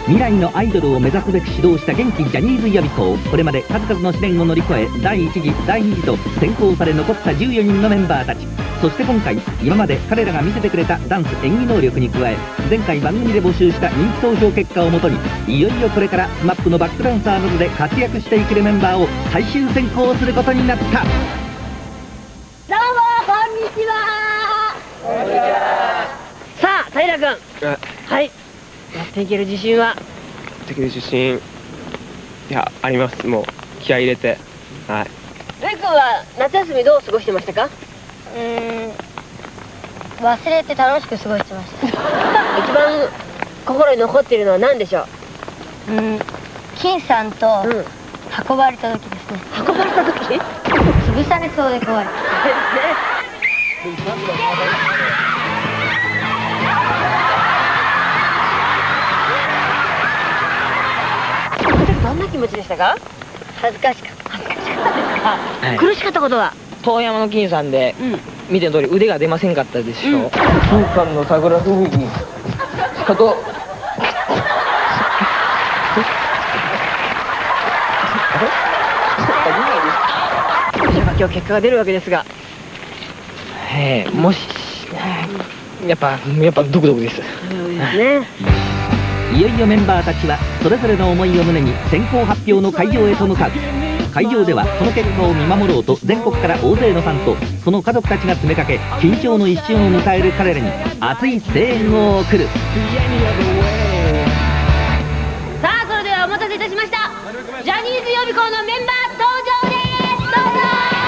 未来のアイドルを目指すべく始動した元気ジャニーズ予備校。これまで数々の試練を乗り越え、第1次第2次と選考され残った14人のメンバーたち。そして今回、今まで彼らが見せてくれたダンス演技能力に加え、前回番組で募集した人気投票結果をもとに、いよいよこれから SMAP のバックダンサーなどで活躍していけるメンバーを最終選考することになった。 どうもこんにちは。こんにちは。さあ平君、はい、やっていける自信は？やっていける自信、いや、あります。もう気合い入れて。はい。 レイ君は夏休みどう過ごしてましたか？ 忘れて楽しく過ごしてました。 一番心に残っているのは何でしょう？ 金さんと運ばれた時ですね。 運ばれた時？ 潰されそうで怖い。 どんな気持ちでしたか？ 恥ずかしかった。 恥ずかしかったですか？はい、苦しかったことは？ 遠山の金さんで、見ての通り腕が出ませんかったでしょう。 金さんの桜吹雪かと。 今日結果が出るわけですが、 もしやっぱドクドクです。 ね。 いよいよメンバーたちはそれぞれの思いを胸に選考発表の会場へと向かう。会場ではその結果を見守ろうと全国から大勢のファンとその家族たちが詰めかけ、緊張の一瞬を迎える彼らに熱い声援を送る。 さあそれではお待たせいたしました。ジャニーズ予備校のメンバー登場です。どうぞ。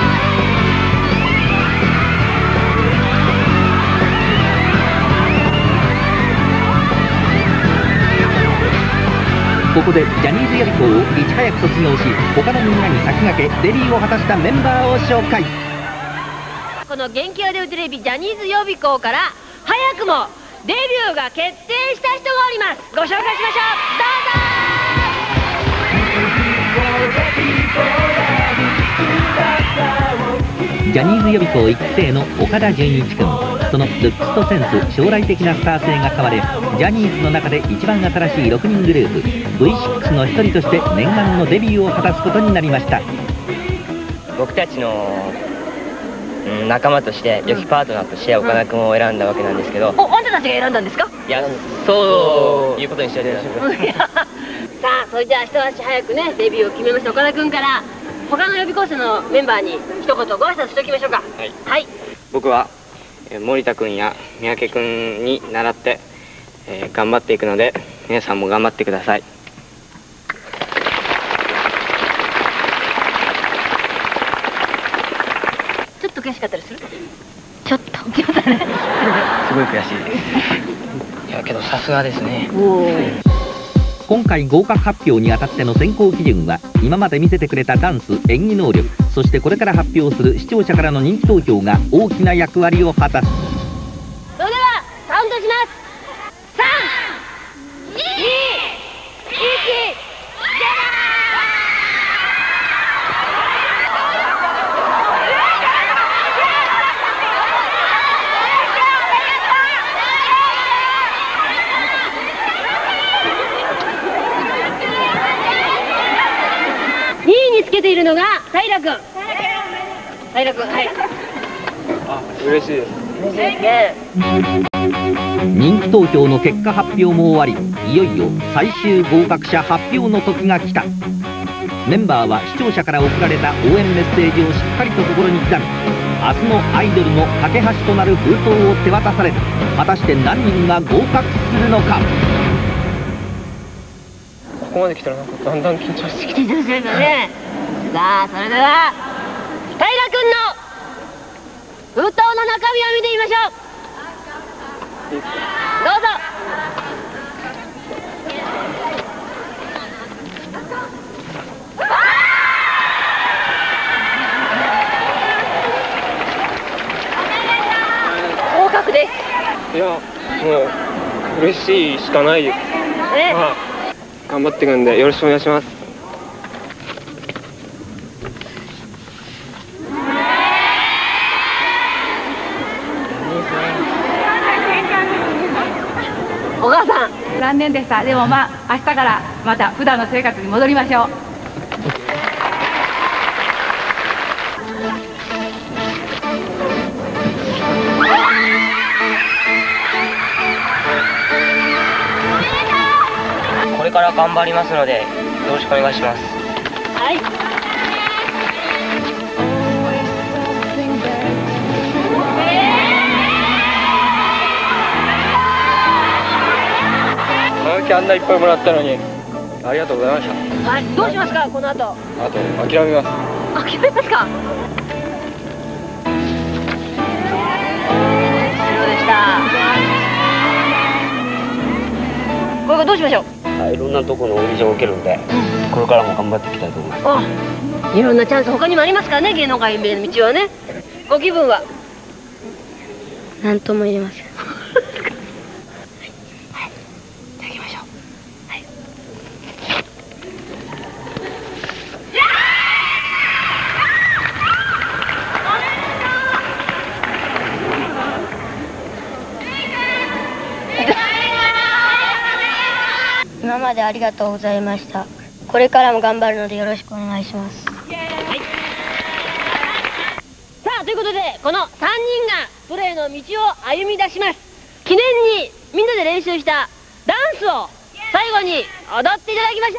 ここでジャニーズ予備校をいち早く卒業し、他のみんなに先駆けデビューを果たしたメンバーを紹介。 この元気が出るテレビジャニーズ予備校から早くもデビューが決定した人がおります。ご紹介しましょう。 どうぞ。ジャニーズ予備校1期生の岡田准一君。そのルックスとセンス、将来的なスター性が買われ、ジャニーズの中で一番新しい6人グループ V6 の一人として念願のデビューを果たすことになりました。 僕たちの仲間として良きパートナーとして岡田君を選んだわけなんですけど、 あんたたちが選んだんですか？ いや、そういうことにしておいてください。 さあそれじゃあ一足早くねデビューを決めました岡田君から他の予備校生のメンバーに一言ご挨拶しておきましょうか。はい、 僕は森田君や三宅君に習って、頑張っていくので皆さんも頑張ってください。 ちょっと悔しかったりする？ ちょっとすごい悔しいです。いやけどさすがですね。 今回合格発表にあたっての選考基準は、今まで見せてくれたダンス演技能力、そしてこれから発表する視聴者からの人気投票が大きな役割を果たす。 それではカウントします。3、2、1、2位につけているのが平君。はい。 嬉しいです。 嬉しいですね。 人気投票の結果発表も終わり、いよいよ最終合格者発表の時が来た。メンバーは視聴者から送られた応援メッセージをしっかりと心に刻み、明日のアイドルの架け橋となる封筒を手渡された。果たして何人が合格するのか。 ここまで来たらなんかだんだん緊張してきて。 緊張してるんだね。さあそれでは平君の封筒の中身を見てみましょう。どうぞ。合格です。 いや、もう嬉しいしかないです。頑張っていくんでよろしくお願いします。 お母さん、 残念でした。でもまあ明日からまた普段の生活に戻りましょう。 これから頑張りますのでよろしくお願いします。 はい。 あんないっぱいもらったのにありがとうございました。 はい、どうしますかこの後。 あと諦めます。 諦めますか。そうでした。これからどうしましょう。 いろんなところのオーディションを受けるんで、これからも頑張っていきたいと思います。 あ、いろんなチャンス他にもありますからね、芸能界への道はね。ご気分は。 なんとも言えません。今までありがとうございました。これからも頑張るのでよろしくお願いします。 はい、さあということでこの3人がプロへの道を歩み出します。記念にみんなで練習したダンスを最後に踊っていただきましょ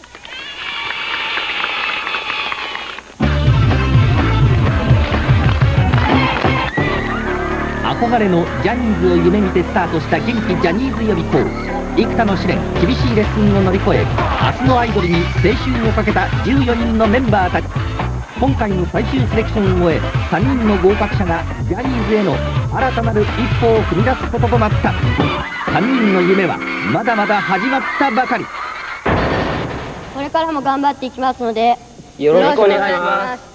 う。憧れのジャニーズを夢見てスタートした元気ジャニーズ予備校。幾多の試練、厳しいレッスンを乗り越え、明日のアイドルに青春をかけた14人のメンバーたち。今回の最終セレクションを終え、3人の合格者がジャニーズへの新たなる一歩を踏み出すこととなった。3人の夢はまだまだ始まったばかり。 これからも頑張っていきますのでよろしくお願いします。